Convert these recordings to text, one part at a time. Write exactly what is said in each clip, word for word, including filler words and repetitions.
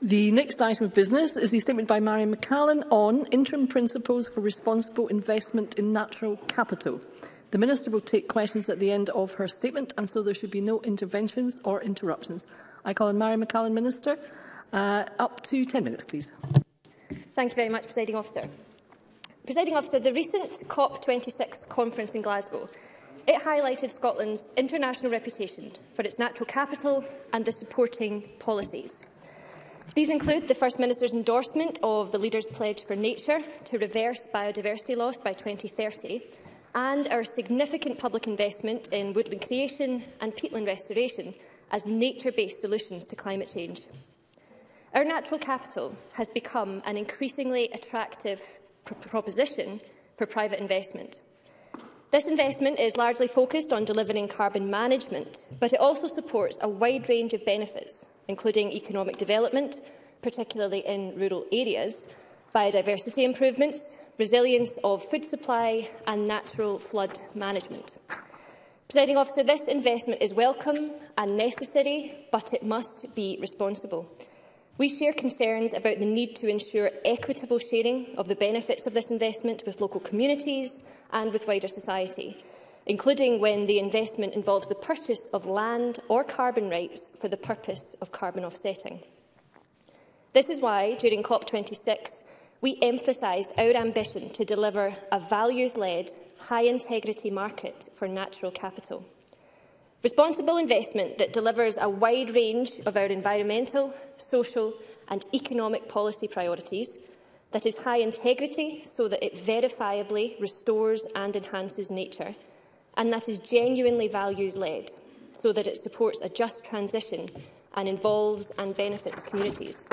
The next item of business is the statement by Marian McCallan on interim principles for responsible investment in natural capital. The Minister will take questions at the end of her statement, and so there should be no interventions or interruptions. I call on Marian McCallan, Minister. Uh, up to ten minutes, please. Thank you very much, Presiding Officer. Presiding Officer, the recent COP twenty-six conference in Glasgow, it highlighted Scotland's international reputation for its natural capital and the supporting policies. These include the First Minister's endorsement of the Leaders' Pledge for Nature to reverse biodiversity loss by twenty thirty, and our significant public investment in woodland creation and peatland restoration as nature-based solutions to climate change. Our natural capital has become an increasingly attractive pr proposition for private investment. This investment is largely focused on delivering carbon management, but it also supports a wide range of benefits, including economic development, particularly in rural areas, biodiversity improvements, resilience of food supply and natural flood management. Presiding Officer, this investment is welcome and necessary, but it must be responsible. We share concerns about the need to ensure equitable sharing of the benefits of this investment with local communities and with wider society, including when the investment involves the purchase of land or carbon rights for the purpose of carbon offsetting. This is why, during COP twenty-six, we emphasised our ambition to deliver a values-led, high-integrity market for natural capital. Responsible investment that delivers a wide range of our environmental, social and economic policy priorities, that is high integrity so that it verifiably restores and enhances nature, and that is genuinely values-led so that it supports a just transition and involves and benefits communities.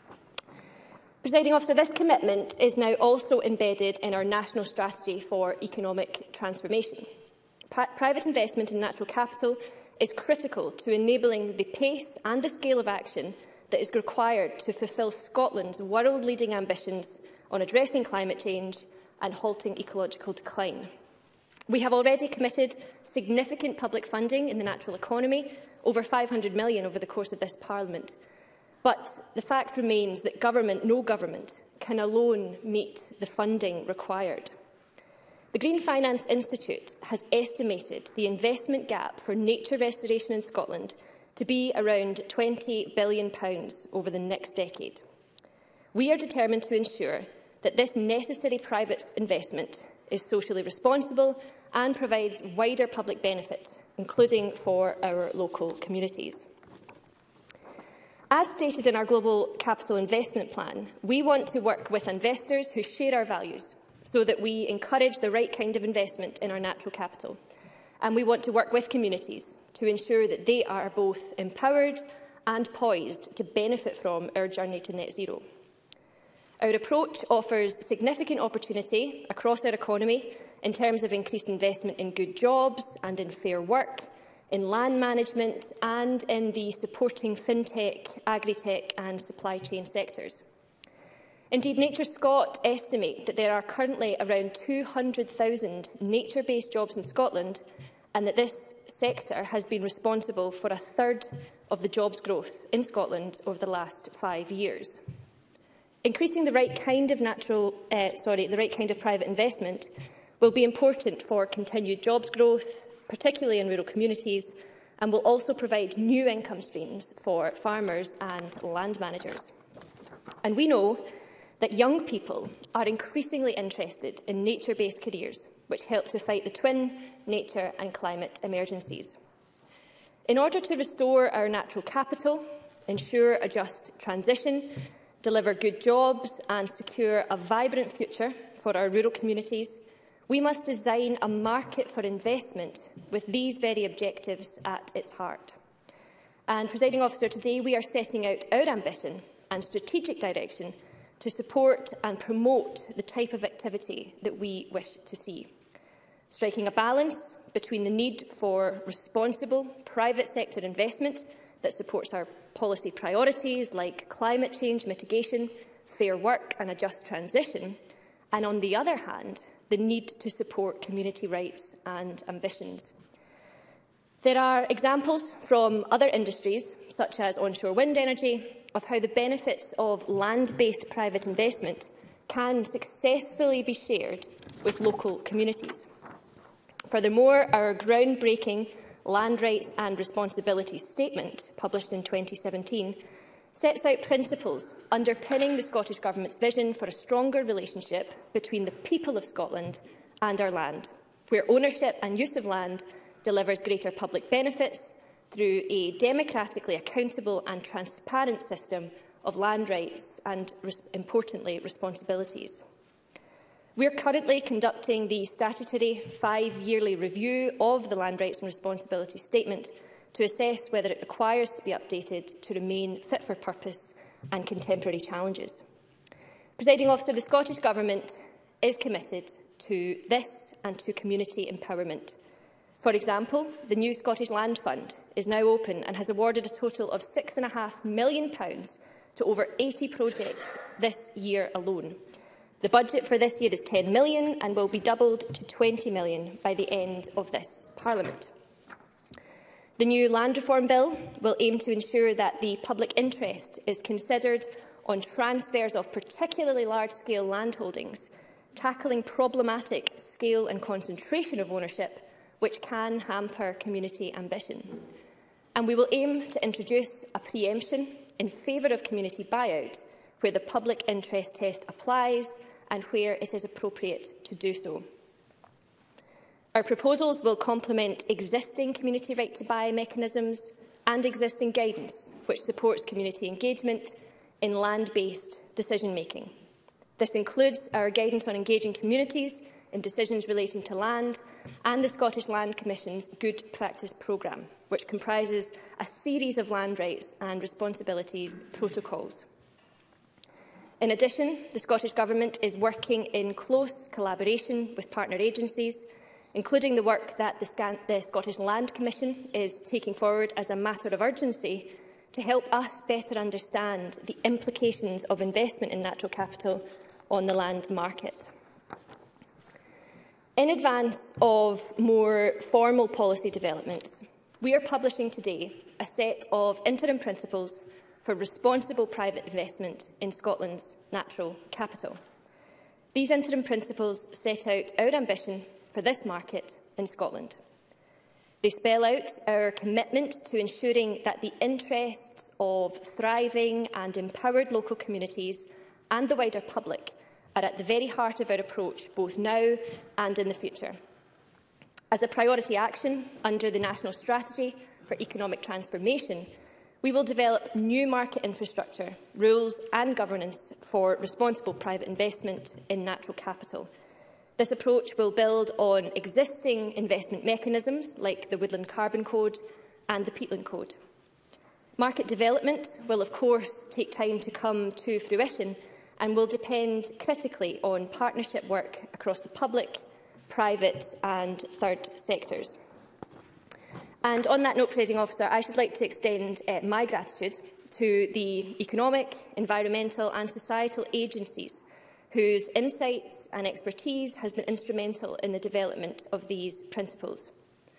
Presiding Officer, this commitment is now also embedded in our national strategy for economic transformation. Pri private investment in natural capital is critical to enabling the pace and the scale of action that is required to fulfil Scotland's world-leading ambitions on addressing climate change and halting ecological decline. We have already committed significant public funding in the natural economy, over five hundred million pounds over the course of this Parliament. But the fact remains that government, no government, can alone meet the funding required. The Green Finance Institute has estimated the investment gap for nature restoration in Scotland to be around twenty billion pounds over the next decade. We are determined to ensure that this necessary private investment is socially responsible and provides wider public benefit, including for our local communities. As stated in our Global Capital Investment Plan, we want to work with investors who share our values so that we encourage the right kind of investment in our natural capital. And we want to work with communities to ensure that they are both empowered and poised to benefit from our journey to net zero. Our approach offers significant opportunity across our economy in terms of increased investment in good jobs and in fair work, in land management and in the supporting fintech, agri-tech and supply chain sectors. Indeed, Nature Scot estimate that there are currently around two hundred thousand nature-based jobs in Scotland, and that this sector has been responsible for a third of the jobs growth in Scotland over the last five years. Increasing the right kind of natural, uh, sorry, the right kind of private investment will be important for continued jobs growth, particularly in rural communities, and will also provide new income streams for farmers and land managers. And we know that young people are increasingly interested in nature-based careers, which help to fight the twin nature and climate emergencies. In order to restore our natural capital, ensure a just transition, deliver good jobs and secure a vibrant future for our rural communities, we must design a market for investment with these very objectives at its heart. And, Presiding Officer, today we are setting out our ambition and strategic direction to support and promote the type of activity that we wish to see, striking a balance between the need for responsible private sector investment that supports our policy priorities like climate change mitigation, fair work and a just transition, and on the other hand, the need to support community rights and ambitions. There are examples from other industries, such as onshore wind energy, of how the benefits of land-based private investment can successfully be shared with local communities. Furthermore, our groundbreaking Land Rights and Responsibilities Statement, published in twenty seventeen, sets out principles underpinning the Scottish Government's vision for a stronger relationship between the people of Scotland and our land, where ownership and use of land delivers greater public benefits through a democratically accountable and transparent system of land rights and, importantly, responsibilities. We are currently conducting the statutory five-yearly review of the Land Rights and Responsibilities Statement to assess whether it requires to be updated to remain fit for purpose and contemporary challenges. Presiding Officer, the Scottish Government is committed to this and to community empowerment. For example, the new Scottish Land Fund is now open and has awarded a total of six point five million pounds to over eighty projects this year alone. The budget for this year is ten million pounds and will be doubled to twenty million pounds by the end of this Parliament. The new Land Reform Bill will aim to ensure that the public interest is considered on transfers of particularly large-scale landholdings, tackling problematic scale and concentration of ownership which can hamper community ambition. And we will aim to introduce a preemption in favour of community buyout, where the public interest test applies and where it is appropriate to do so. Our proposals will complement existing community right-to-buy mechanisms and existing guidance, which supports community engagement in land-based decision-making. This includes our guidance on engaging communities in decisions relating to land and the Scottish Land Commission's Good Practice Programme, which comprises a series of land rights and responsibilities protocols. In addition, the Scottish Government is working in close collaboration with partner agencies, including the work that the, Scan the Scottish Land Commission is taking forward as a matter of urgency to help us better understand the implications of investment in natural capital on the land market. In advance of more formal policy developments, we are publishing today a set of interim principles for responsible private investment in Scotland's natural capital. These interim principles set out our ambition for this market in Scotland. They spell out our commitment to ensuring that the interests of thriving and empowered local communities and the wider public are at the very heart of our approach, both now and in the future. As a priority action under the National Strategy for Economic Transformation, we will develop new market infrastructure, rules and governance for responsible private investment in natural capital. This approach will build on existing investment mechanisms like the Woodland Carbon Code and the Peatland Code. Market development will, of course, take time to come to fruition and will depend critically on partnership work across the public, private and third sectors. And on that note, Presiding Officer, I should like to extend uh, my gratitude to the economic, environmental and societal agencies whose insights and expertise has been instrumental in the development of these principles.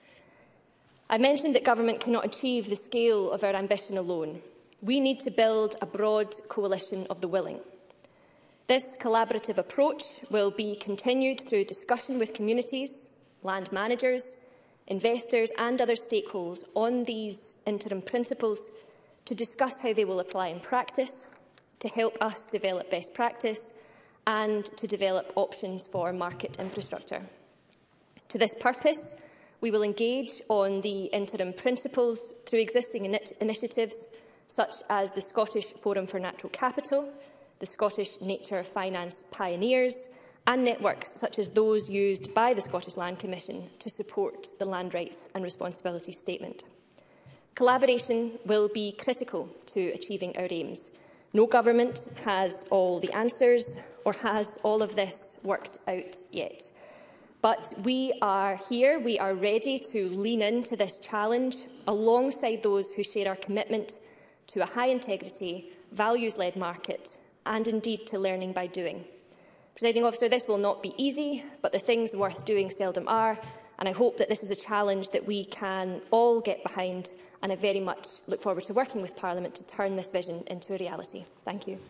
I mentioned that government cannot achieve the scale of our ambition alone. We need to build a broad coalition of the willing. This collaborative approach will be continued through discussion with communities, land managers, investors and other stakeholders on these interim principles to discuss how they will apply in practice, to help us develop best practice and to develop options for market infrastructure. To this purpose, we will engage on the interim principles through existing in initiatives such as the Scottish Forum for Natural Capital, the Scottish Nature Finance Pioneers and networks such as those used by the Scottish Land Commission to support the Land Rights and Responsibilities Statement. Collaboration will be critical to achieving our aims. No government has all the answers or has all of this worked out yet. But we are here, we are ready to lean into this challenge alongside those who share our commitment to a high-integrity, values-led market and indeed to learning by doing. Presiding Officer, this will not be easy, but the things worth doing seldom are, And I hope that this is a challenge that we can all get behind, and I very much look forward to working with Parliament to turn this vision into a reality. Thank you.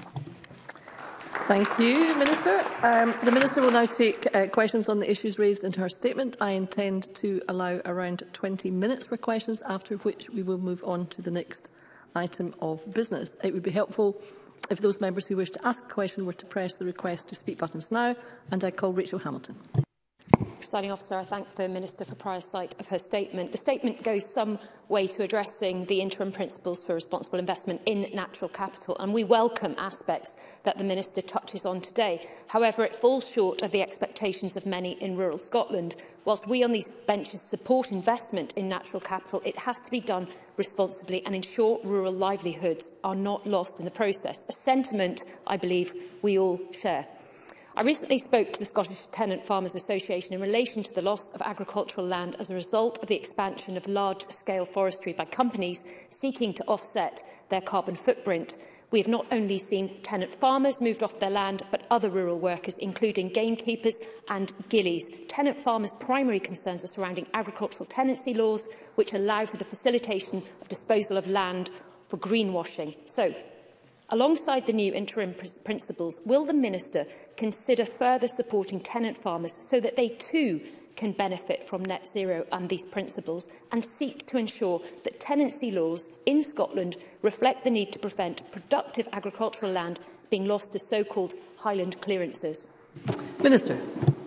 Thank you, Minister. Um, the Minister will now take uh, questions on the issues raised in her statement. I intend to allow around twenty minutes for questions, after which we will move on to the next item of business. It would be helpful if those members who wish to ask a question were to press the request to speak buttons now, and I call Rachel Hamilton. Presiding Officer, I thank the Minister for prior sight of her statement. The statement goes some way to addressing the interim principles for responsible investment in natural capital, and we welcome aspects that the Minister touches on today. However, it falls short of the expectations of many in rural Scotland. Whilst we on these benches support investment in natural capital, it has to be done responsibly and ensure rural livelihoods are not lost in the process, a sentiment I believe we all share. I recently spoke to the Scottish Tenant Farmers Association in relation to the loss of agricultural land as a result of the expansion of large-scale forestry by companies seeking to offset their carbon footprint. We have not only seen tenant farmers moved off their land, but other rural workers, including gamekeepers and gillies. Tenant farmers' primary concerns are surrounding agricultural tenancy laws, which allow for the facilitation of disposal of land for greenwashing. So, alongside the new interim principles, will the Minister consider further supporting tenant farmers so that they too can benefit from net zero and these principles, and seek to ensure that tenancy laws in Scotland reflect the need to prevent productive agricultural land being lost to so-called Highland clearances? Minister.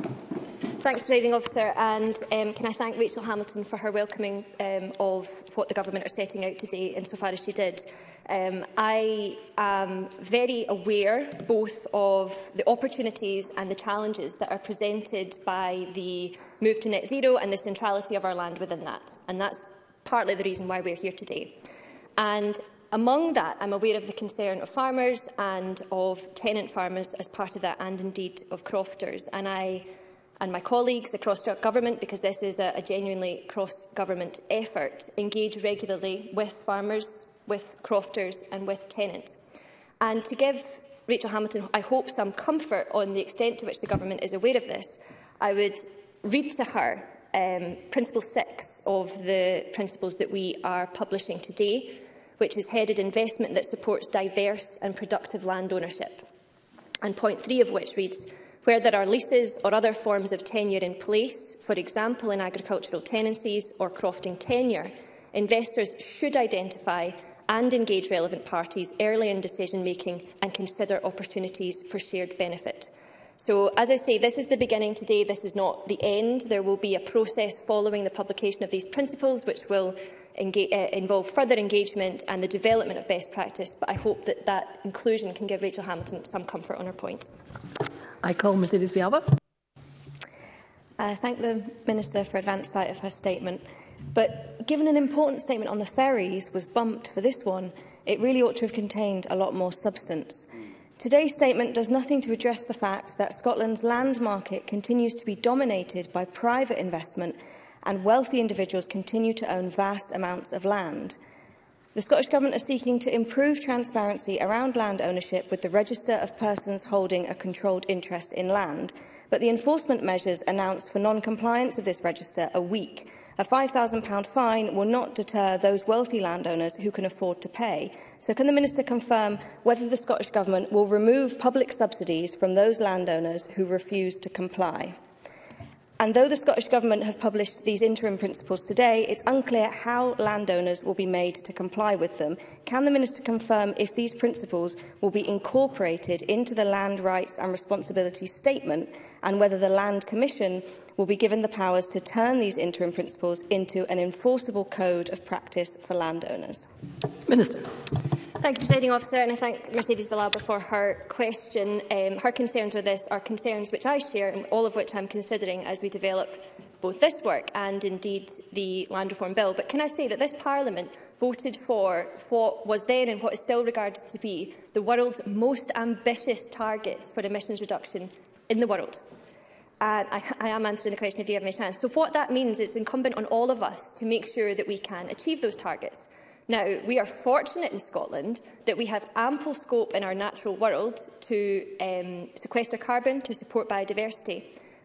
Thanks, Presiding Officer, and um, can I thank Rachel Hamilton for her welcoming um, of what the Government are setting out today, insofar as she did. Um, I am very aware both of the opportunities and the challenges that are presented by the move to net zero and the centrality of our land within that, and that's partly the reason why we're here today. And among that, I'm aware of the concern of farmers and of tenant farmers as part of that, and indeed of crofters. And I and my colleagues across government, because this is a, a genuinely cross-government effort, engage regularly with farmers, with crofters and with tenants. And to give Rachel Hamilton, I hope, some comfort on the extent to which the Government is aware of this, I would read to her um, Principle six of the principles that we are publishing today, which is headed Investment that supports diverse and productive land ownership. And point three of which reads, where there are leases or other forms of tenure in place, for example in agricultural tenancies or crofting tenure, investors should identify and engage relevant parties early in decision-making and consider opportunities for shared benefit. So, as I say, this is the beginning today. This is not the end. There will be a process following the publication of these principles, which will engage, uh, involve further engagement and the development of best practice. But I hope that that inclusion can give Rachel Hamilton some comfort on her point. I call Mercedes Vialba. I thank the Minister for advance sight of her statement. But given an important statement on the ferries was bumped for this one, it really ought to have contained a lot more substance. Today's statement does nothing to address the fact that Scotland's land market continues to be dominated by private investment and wealthy individuals continue to own vast amounts of land. The Scottish Government are seeking to improve transparency around land ownership with the register of persons holding a controlled interest in land, but the enforcement measures announced for non-compliance of this register are weak. A five thousand pound fine will not deter those wealthy landowners who can afford to pay. So can the Minister confirm whether the Scottish Government will remove public subsidies from those landowners who refuse to comply? And though the Scottish Government have published these interim principles today, it's unclear how landowners will be made to comply with them. Can the Minister confirm if these principles will be incorporated into the Land Rights and Responsibilities Statement, and whether the Land Commission will be given the powers to turn these interim principles into an enforceable code of practice for landowners? Minister. Thank you, Presiding Officer, and I thank Mercedes Vialba for her question. Um, her concerns with this are concerns which I share, and all of which I'm considering as we develop both this work and indeed the Land Reform Bill. But can I say that this Parliament voted for what was then and what is still regarded to be the world's most ambitious targets for emissions reduction in the world? And I, I am answering the question if you have any chance. So what that means is it's incumbent on all of us to make sure that we can achieve those targets. Now, we are fortunate in Scotland that we have ample scope in our natural world to um, sequester carbon, to support biodiversity.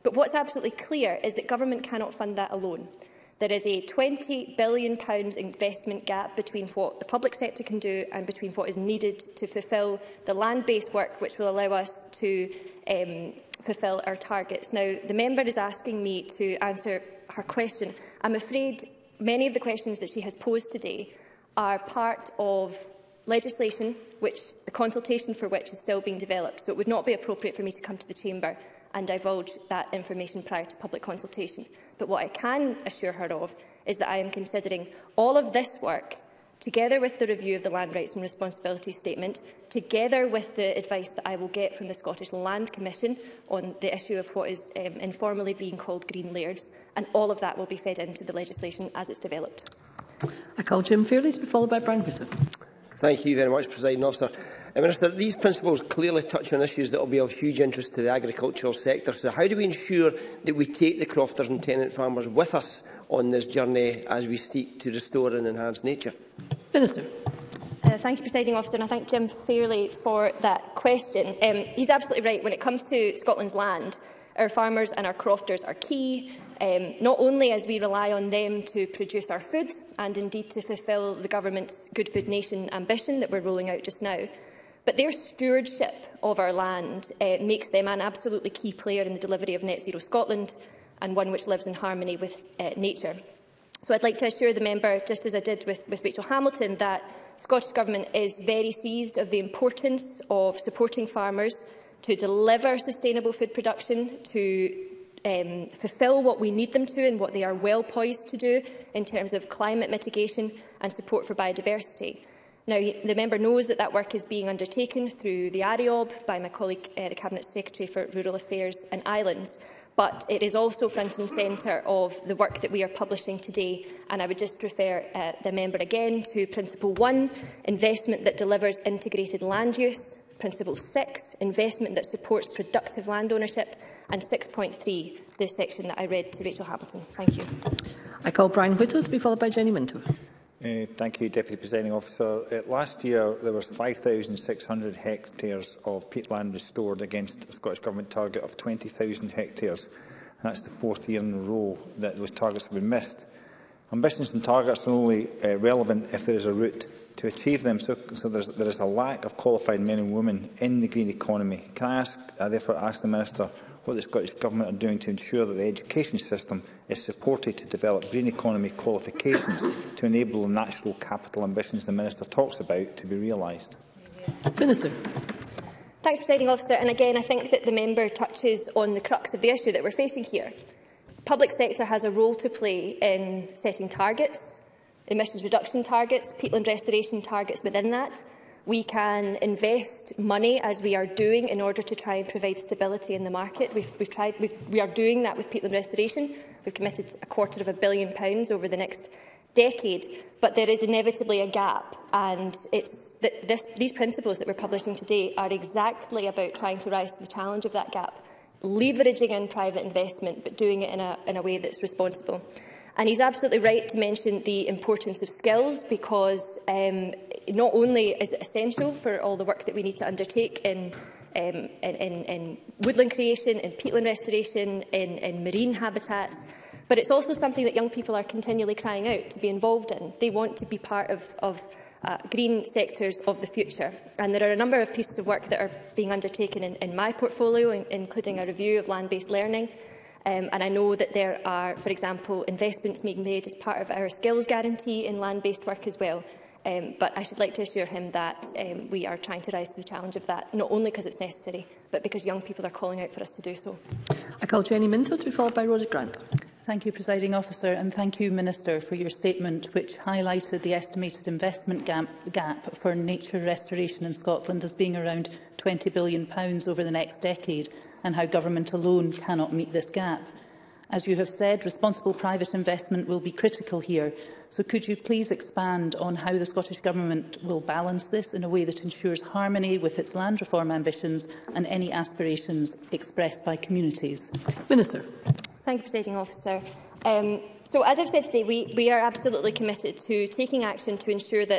But what's absolutely clear is that government cannot fund that alone. There is a twenty billion pounds investment gap between what the public sector can do and between what is needed to fulfil the land-based work which will allow us to um, fulfil our targets. Now, the member is asking me to answer her question. I'm afraid many of the questions that she has posed today are part of legislation which the consultation for which is still being developed. So it would not be appropriate for me to come to the Chamber and divulge that information prior to public consultation. But what I can assure her of is that I am considering all of this work, together with the review of the Land Rights and Responsibilities Statement, together with the advice that I will get from the Scottish Land Commission on the issue of what is um, informally being called green lairds, and all of that will be fed into the legislation as it's developed. I call Jim Fairley to be followed by Brian Whittle. Thank you very much, Presiding Officer. Uh, Minister, these principles clearly touch on issues that will be of huge interest to the agricultural sector. So how do we ensure that we take the crofters and tenant farmers with us on this journey as we seek to restore and enhance nature? Minister. Uh, thank you, Presiding Officer, and I thank Jim Fairley for that question. Um, he's absolutely right. When it comes to Scotland's land, our farmers and our crofters are key, um, not only as we rely on them to produce our food and indeed to fulfil the government's Good Food Nation ambition that we're rolling out just now, but their stewardship of our land uh, makes them an absolutely key player in the delivery of Net Zero Scotland, and one which lives in harmony with uh, nature. So I'd like to assure the member, just as I did with, with Rachel Hamilton, that the Scottish Government is very seized of the importance of supporting farmers to deliver sustainable food production, to um, fulfil what we need them to and what they are well poised to do in terms of climate mitigation and support for biodiversity. Now, the member knows that that work is being undertaken through the A R I O B by my colleague, uh, the Cabinet Secretary for Rural Affairs and Islands, but it is also front and centre of the work that we are publishing today. And I would just refer uh, the member again to Principle one, investment that delivers integrated land use; Principle six, investment that supports productive land ownership; and six point three, the section that I read to Rachel Hamilton. Thank you. I call Brian Whittle to be followed by Jenny Minto. Uh, thank you, Deputy Presiding Officer. Uh, last year, there was five thousand six hundred hectares of peatland restored against a Scottish Government target of twenty thousand hectares. And that's the fourth year in a row that those targets have been missed. Ambitions and targets are only uh, relevant if there is a route to achieve them. So, so there's, there is a lack of qualified men and women in the green economy. Can I ask, I therefore ask the Minister what the Scottish Government are doing to ensure that the education system is supported to develop green economy qualifications to enable the natural capital ambitions the Minister talks about to be realised? Minister. Thanks, Presiding Officer. And again, I think that the member touches on the crux of the issue that we're facing here. The public sector has a role to play in setting targets, emissions reduction targets, peatland restoration targets within that. We can invest money, as we are doing, in order to try and provide stability in the market. We've, we've tried, we've, we are doing that with peatland restoration. We've committed a quarter of a billion pounds over the next decade, but there is inevitably a gap, and it's that this, these principles that we're publishing today are exactly about trying to rise to the challenge of that gap, leveraging in private investment, but doing it in a, in a way that's responsible. And he's absolutely right to mention the importance of skills, because um, not only is it essential for all the work that we need to undertake in, um, in, in, in woodland creation, in peatland restoration, in, in marine habitats, but it's also something that young people are continually crying out to be involved in. They want to be part of, of uh, green sectors of the future. And there are a number of pieces of work that are being undertaken in, in my portfolio, in, including a review of land-based learning. Um, and I know that there are, for example, investments being made as part of our skills guarantee in land-based work as well. Um, but I should like to assure him that um, we are trying to rise to the challenge of that, not only because it's necessary, but because young people are calling out for us to do so. I call Jenny Minto to be followed by Rhoda Grant. Thank you, Presiding Officer, and thank you, Minister, for your statement, which highlighted the estimated investment gap, gap for nature restoration in Scotland as being around twenty billion pounds over the next decade, and how government alone cannot meet this gap. As you have said, responsible private investment will be critical here. So could you please expand on how the Scottish Government will balance this in a way that ensures harmony with its land reform ambitions and any aspirations expressed by communities? Minister. Thank you, Presiding Officer. Um, so, as I've said today, we, we are absolutely committed to taking action to ensure that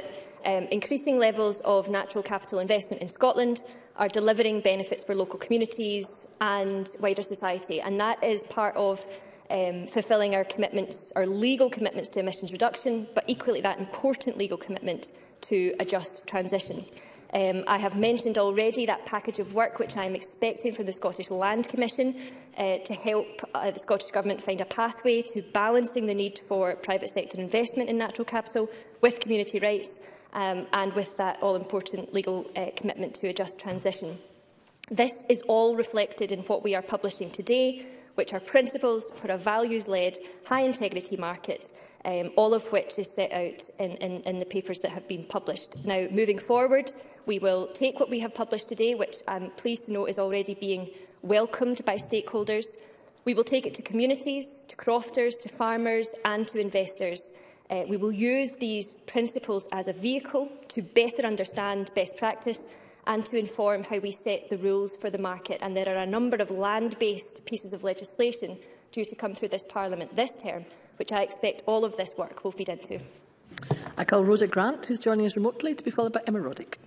Um, increasing levels of natural capital investment in Scotland are delivering benefits for local communities and wider society, and that is part of um, fulfilling our commitments, our legal commitments to emissions reduction, but equally that important legal commitment to a just transition. Um, I have mentioned already that package of work which I am expecting from the Scottish Land Commission uh, to help uh, the Scottish Government find a pathway to balancing the need for private sector investment in natural capital with community rights, um, and with that all-important legal uh, commitment to a just transition. This is all reflected in what we are publishing today, which are principles for a values-led, high-integrity market, um, all of which is set out in, in, in the papers that have been published. Now, moving forward, we will take what we have published today, which I'm pleased to note is already being welcomed by stakeholders. We will take it to communities, to crofters, to farmers and to investors. Uh, we will use these principles as a vehicle to better understand best practice and to inform how we set the rules for the market. And there are a number of land-based pieces of legislation due to come through this Parliament this term, which I expect all of this work will feed into. I call Rhoda Grant, who is joining us remotely, to be followed by Emma Roddick.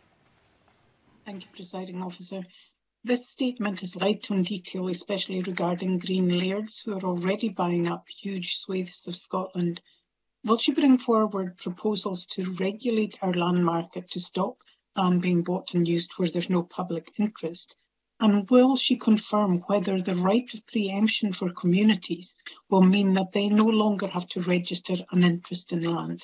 Thank you, Presiding Officer. This statement is light on detail, especially regarding green lairds who are already buying up huge swathes of Scotland. Will she bring forward proposals to regulate our land market to stop land being bought and used where there's no public interest? And will she confirm whether the right of pre-emption for communities will mean that they no longer have to register an interest in land?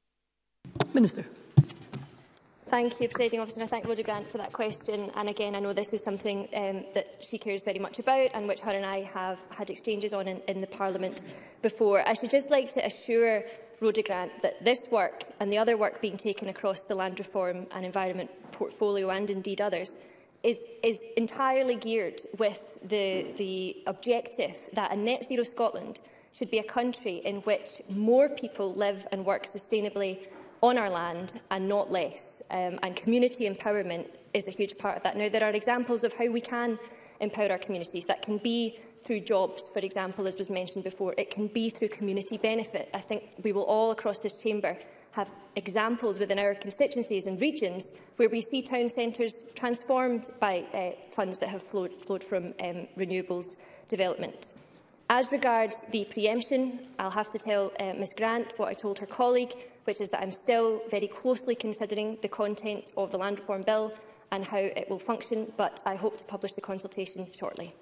Minister. Thank you, Presiding Officer, and I thank Rhoda Grant for that question. And again, I know this is something um, that she cares very much about and which her and I have had exchanges on in, in the Parliament before. I should just like to assure Rhoda Grant that this work and the other work being taken across the land reform and environment portfolio, and indeed others, is, is entirely geared with the, the objective that a net zero Scotland should be a country in which more people live and work sustainably on our land and not less. Um, and community empowerment is a huge part of that. Now, there are examples of how we can empower our communities. That can be through jobs, for example, as was mentioned before. It can be through community benefit. I think we will all across this chamber have examples within our constituencies and regions where we see town centres transformed by uh, funds that have flowed, flowed from um, renewables development. As regards the pre-emption, I'll have to tell uh, Miz Grant what I told her colleague, which is that I'm still very closely considering the content of the Land Reform Bill and how it will function, but I hope to publish the consultation shortly.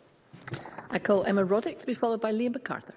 I call Emma Roddick to be followed by Liam MacArthur.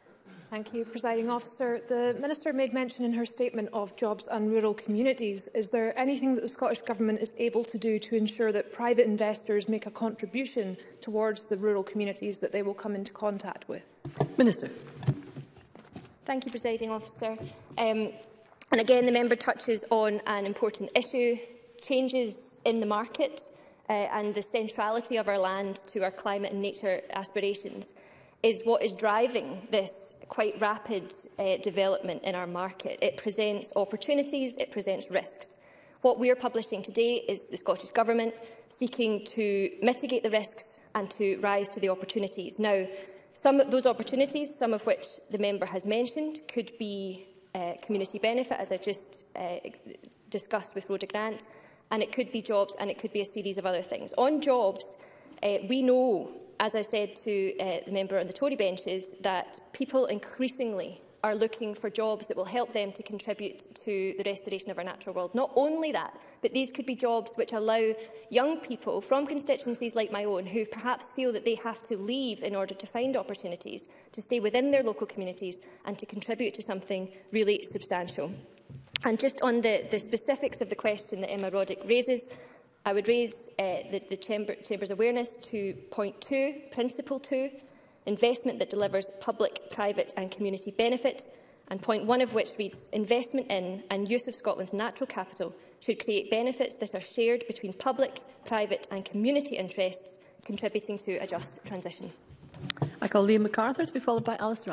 Thank you, Presiding Officer. The Minister made mention in her statement of jobs and rural communities. Is there anything that the Scottish Government is able to do to ensure that private investors make a contribution towards the rural communities that they will come into contact with? Minister. Thank you, Presiding Officer. Um, and again, the member touches on an important issue, changes in the market uh, and the centrality of our land to our climate and nature aspirations is what is driving this quite rapid uh, development in our market. It presents opportunities, it presents risks. What we are publishing today is the Scottish Government seeking to mitigate the risks and to rise to the opportunities. Now, some of those opportunities, some of which the member has mentioned, could be uh, community benefit, as I just uh, discussed with Rhoda Grant, and it could be jobs, and it could be a series of other things. On jobs, uh, we know, as I said to uh, the member on the Tory benches, that people increasingly are looking for jobs that will help them to contribute to the restoration of our natural world. Not only that, but these could be jobs which allow young people from constituencies like my own who perhaps feel that they have to leave in order to find opportunities to stay within their local communities and to contribute to something really substantial. And just on the, the specifics of the question that Emma Roddick raises, I would raise uh, the, the Chamber, Chamber's awareness to point two, principle two, investment that delivers public, private and community benefit, and point one of which reads, investment in and use of Scotland's natural capital should create benefits that are shared between public, private and community interests, contributing to a just transition. I call Liam MacArthur to be followed by Alistair Allen.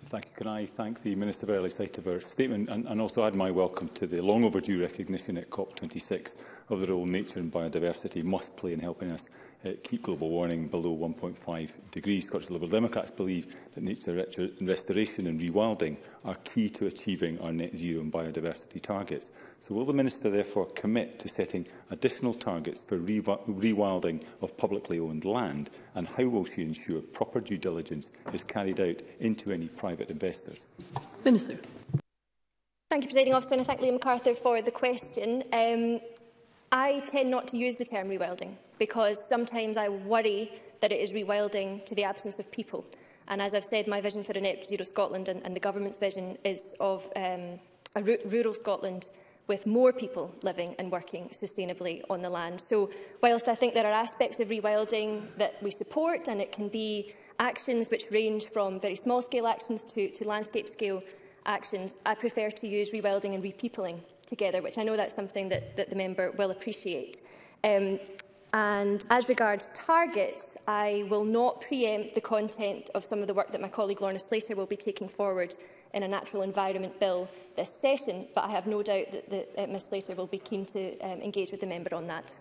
Thank you. Can I thank the Minister for early sight of her statement and, and also add my welcome to the long overdue recognition at COP twenty-six of the role nature and biodiversity must play in helping us uh, keep global warming below one point five degrees. Scottish Liberal Democrats believe that nature restoration and rewilding are key to achieving our net zero and biodiversity targets. So will the Minister therefore commit to setting additional targets for re rewilding of publicly owned land, and how will she ensure proper due diligence is carried out into any private investors? Minister. Thank you, Presiding Officer, and I thank Liam MacArthur for the question. Um, I tend not to use the term rewilding because sometimes I worry that it is rewilding to the absence of people. And as I've said, my vision for a net zero Scotland and, and the government's vision is of um, a rural Scotland with more people living and working sustainably on the land. So whilst I think there are aspects of rewilding that we support, and it can be actions which range from very small-scale actions to, to landscape-scale actions, I prefer to use rewilding and repeopling together, which I know that's something that, that the member will appreciate. Um, and as regards targets, I will not preempt the content of some of the work that my colleague Lorna Slater will be taking forward in a natural environment bill this session, but I have no doubt that the, uh, Miz Slater will be keen to um, engage with the member on that.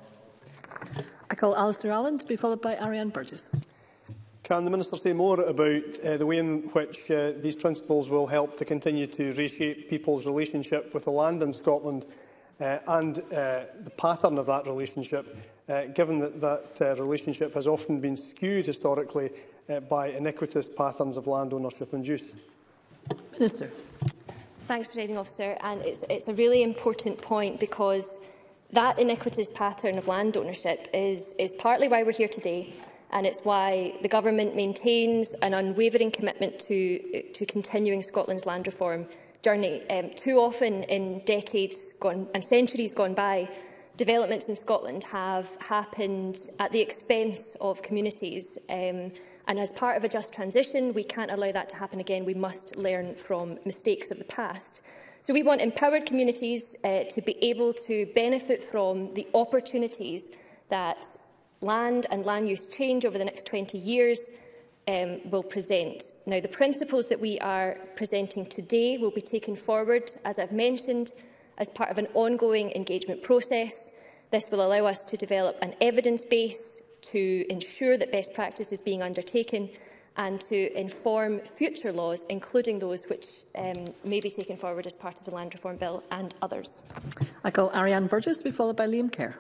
I call Alistair Allen to be followed by Ariane Burgess. Can the Minister say more about uh, the way in which uh, these principles will help to continue to reshape people's relationship with the land in Scotland uh, and uh, the pattern of that relationship, uh, given that that uh, relationship has often been skewed historically uh, by iniquitous patterns of land ownership and use? Minister. Thanks, Presiding Officer. And it's, it's a really important point because that iniquitous pattern of land ownership is, is partly why we're here today. And it's why the Government maintains an unwavering commitment to, to continuing Scotland's land reform journey. Um, too often in decades gone and centuries gone by, developments in Scotland have happened at the expense of communities. Um, and as part of a just transition, we can't allow that to happen again. We must learn from mistakes of the past. So we want empowered communities uh, to be able to benefit from the opportunities that land and land use change over the next twenty years um, will present. Now, the principles that we are presenting today will be taken forward, as I've mentioned, as part of an ongoing engagement process. This will allow us to develop an evidence base to ensure that best practice is being undertaken and to inform future laws, including those which um, may be taken forward as part of the Land Reform Bill and others. I call Ariane Burgess to be followed by Liam Kerr.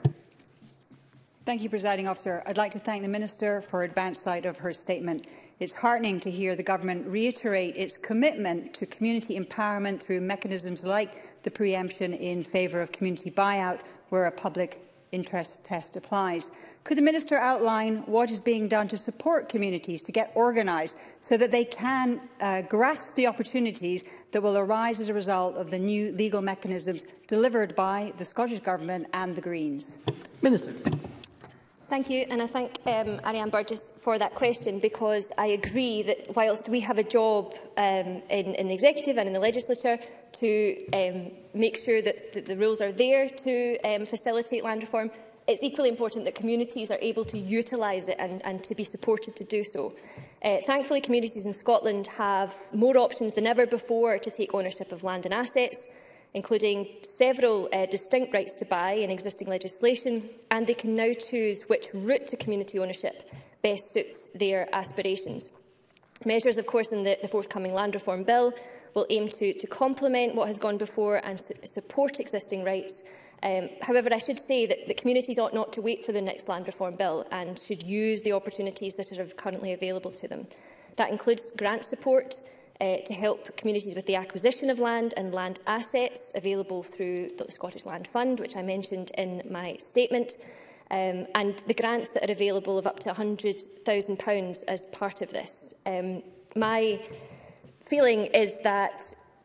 Thank you, Presiding Officer. I'd like to thank the Minister for advance sight of her statement. It's heartening to hear the Government reiterate its commitment to community empowerment through mechanisms like the preemption in favour of community buyout, where a public interest test applies. Could the Minister outline what is being done to support communities to get organised so that they can uh, grasp the opportunities that will arise as a result of the new legal mechanisms delivered by the Scottish Government and the Greens? Minister. Thank you, and I thank um, Ariane Burgess for that question, because I agree that whilst we have a job um, in, in the Executive and in the Legislature to um, make sure that, that the rules are there to um, facilitate land reform, it's equally important that communities are able to utilise it and, and to be supported to do so. Uh, thankfully, communities in Scotland have more options than ever before to take ownership of land and assets, including several uh, distinct rights to buy in existing legislation, and they can now choose which route to community ownership best suits their aspirations. Measures, of course, in the, the forthcoming Land Reform Bill will aim to, to complement what has gone before and su support existing rights. Um, however, I should say that the communities ought not to wait for the next Land Reform Bill and should use the opportunities that are currently available to them. That includes grant support, Uh, to help communities with the acquisition of land and land assets available through the Scottish Land Fund, which I mentioned in my statement, um, and the grants that are available of up to one hundred thousand pounds as part of this. Um, my feeling is that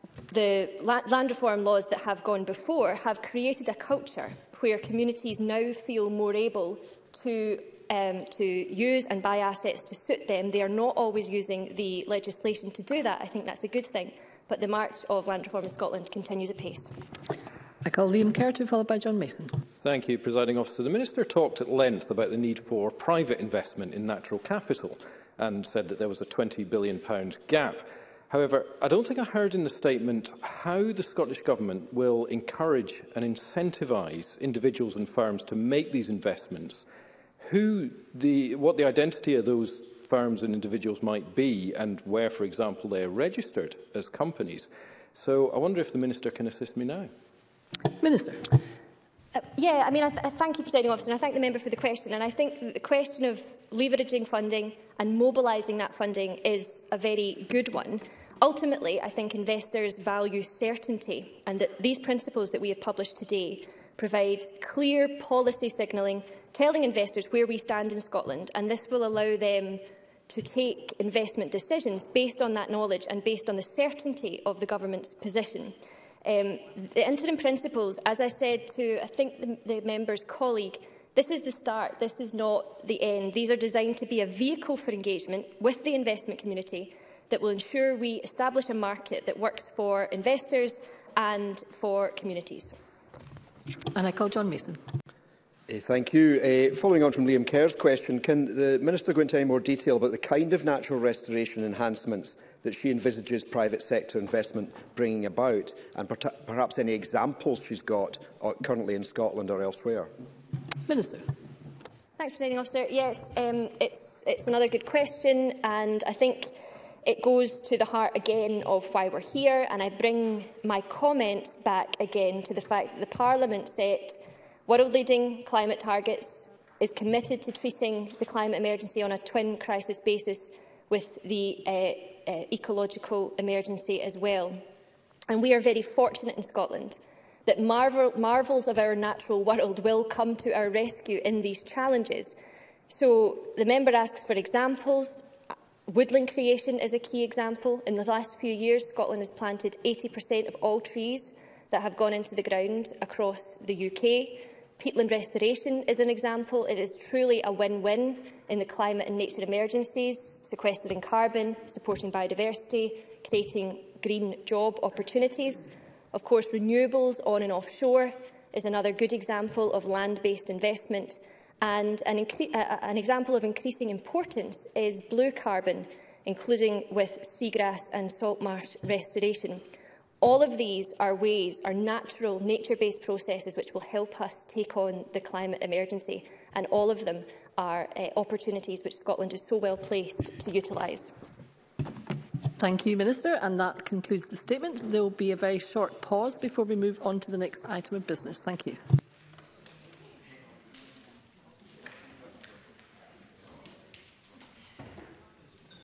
the la land reform laws that have gone before have created a culture where communities now feel more able to Um, to use and buy assets to suit them. They are not always using the legislation to do that. I think that's a good thing. But the march of land reform in Scotland continues apace. I call Liam Kerr to be followed by John Mason. Thank you, Presiding Officer. The Minister talked at length about the need for private investment in natural capital and said that there was a twenty billion pound gap. However, I don't think I heard in the statement how the Scottish Government will encourage and incentivise individuals and firms to make these investments, who the, what the identity of those firms and individuals might be, and where, for example, they are registered as companies. So I wonder if the Minister can assist me now. Minister. Uh, yeah, I mean, I, th I thank you, Presiding Officer, and I thank the member for the question. And I think that the question of leveraging funding and mobilising that funding is a very good one. Ultimately, I think investors value certainty, and that these principles that we have published today provide clear policy signalling, telling investors where we stand in Scotland, and this will allow them to take investment decisions based on that knowledge and based on the certainty of the government's position. Um, the interim principles, as I said to, I think, the, the member's colleague, this is the start, this is not the end. These are designed to be a vehicle for engagement with the investment community that will ensure we establish a market that works for investors and for communities. And I call John Mason. Uh, thank you. Uh, following on from Liam Kerr's question, can the Minister go into any more detail about the kind of natural restoration enhancements that she envisages private sector investment bringing about, and per perhaps any examples she's got uh, currently in Scotland or elsewhere? Minister. Thanks, Presiding Officer. Yes, um, it's, it's another good question, and I think it goes to the heart again of why we're here, and I bring my comments back again to the fact that the Parliament set world-leading climate targets, is committed to treating the climate emergency on a twin crisis basis with the uh, uh, ecological emergency as well. And we are very fortunate in Scotland that marvel, marvels of our natural world will come to our rescue in these challenges. So the member asks for examples. Woodland creation is a key example. In the last few years, Scotland has planted eighty percent of all trees that have gone into the ground across the U K. Peatland restoration is an example. It is truly a win-win in the climate and nature emergencies, sequestering carbon, supporting biodiversity, creating green job opportunities. Of course, renewables on and offshore is another good example of land-based investment. And an, uh, an example of increasing importance is blue carbon, including with seagrass and salt marsh restoration. All of these are ways, are natural, nature-based processes which will help us take on the climate emergency, and all of them are uh, opportunities which Scotland is so well placed to utilise. Thank you, Minister, and that concludes the statement. There will be a very short pause before we move on to the next item of business. Thank you.